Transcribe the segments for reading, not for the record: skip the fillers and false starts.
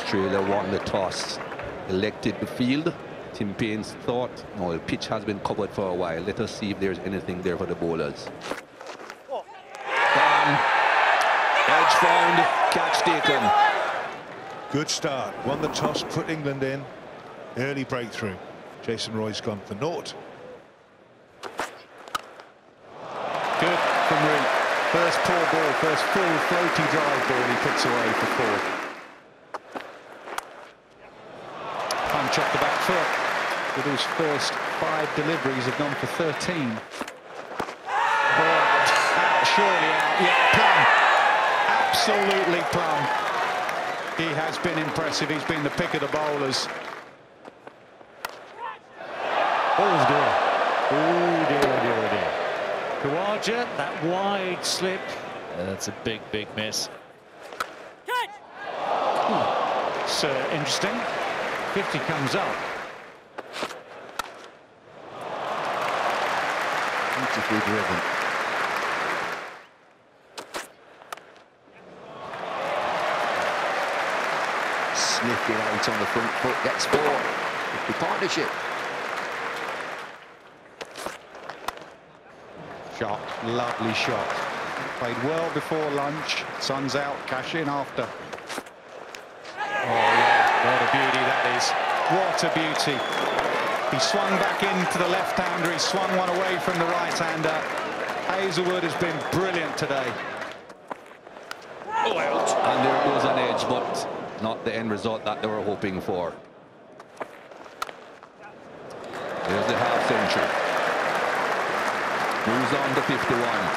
Australia won the toss, elected the field. Tim Payne's thought, no, the pitch has been covered for a while. Let us see if there's anything there for the bowlers. Edge found, catch taken. Good start. Won the toss, put England in. Early breakthrough. Jason Roy's gone for naught. Good from Reed. First poor ball, first full floaty drive ball he puts away for 4. Punch off the back foot with his first 5 deliveries have gone for 13. Ball out, surely out, yeah, plumb. Absolutely plumb. He has been impressive. He's been the pick of the bowlers. Oh dear. Oh dear, oh dear, oh dear. Kawaja, that wide slip. That's a big, big miss. It's interesting. 50 comes up. Beautifully driven. Sniffing out on the front foot, gets 4. The partnership. Shot, lovely shot. Played well before lunch. Sun's out, cash in after. Oh yeah, what a beauty that is. What a beauty. He swung back into the left-hander. He swung one away from the right-hander. Hazelwood has been brilliant today. Oh, out. And there goes an edge, but not the end result that they were hoping for. There's the half century. Moves on to 51.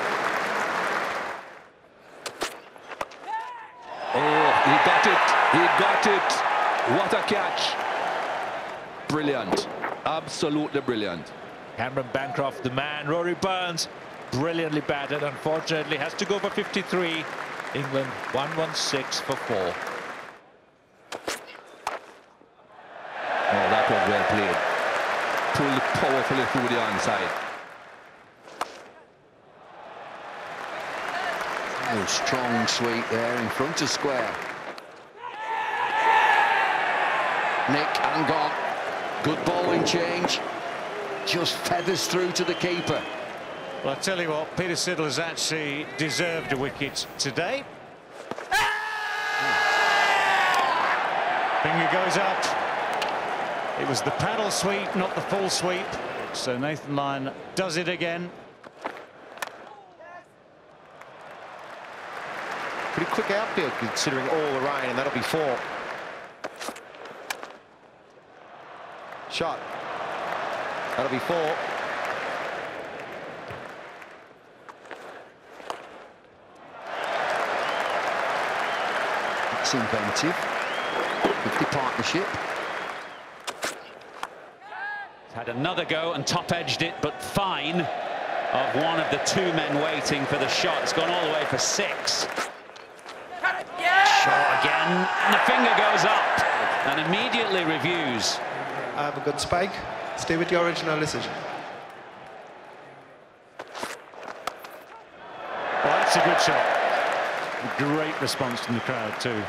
Oh, he got it. He got it. What a catch. Brilliant. Absolutely brilliant. Cameron Bancroft, the man. Rory Burns, brilliantly batted. Unfortunately, has to go for 53. England 116 for 4. Oh, that was well played. Pulled powerfully through the onside. Oh, strong sweep there in front of square. Nick and gone. Good bowling change. Just feathers through to the keeper. Well, I tell you what, Peter Siddle has actually deserved a wicket today. Finger goes up. It was the paddle sweep, not the full sweep. So Nathan Lyon does it again. Pretty quick outfield considering all the rain, and that'll be 4. Shot. That'll be 4. It's inventive. With the partnership. Had another go and top-edged it, but fine of one of the 2 men waiting for the shot. It's gone all the way for 6. Shot again, and the finger goes up and immediately reviews. Have a good spike. Stay with your original decision. Well, that's a good shot. Great response from the crowd too.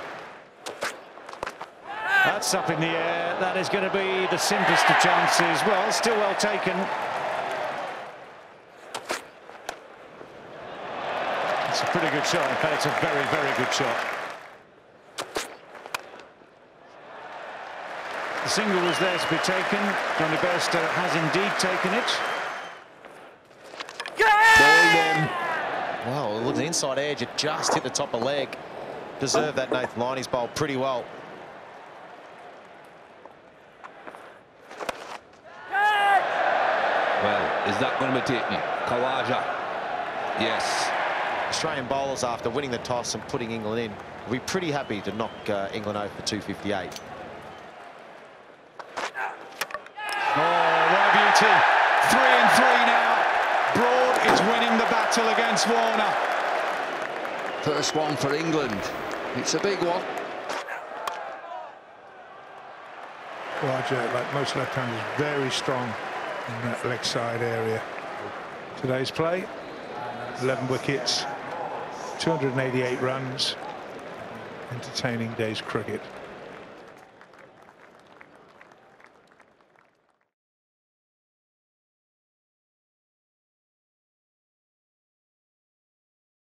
That's up in the air. That is going to be the simplest of chances. Well, still well taken. It's a pretty good shot. In fact, it's a very, very good shot. The single was there to be taken. Johnny Bairstow has indeed taken it. Wow, it was an inside edge. It just hit the top of leg. Deserved that, Nathan Lyon. He's bowled pretty well. Well, is that going to be taken? Kawaja. Yes. Australian bowlers, after winning the toss and putting England in, will be pretty happy to knock England out for 258. Oh, what a beauty. 3 and 3 now. Broad is winning the battle against Warner. First one for England. It's a big one. Roger, like most left-handers, very strong in that leg side area. Today's play, 11 wickets, 288 runs. Entertaining day's cricket.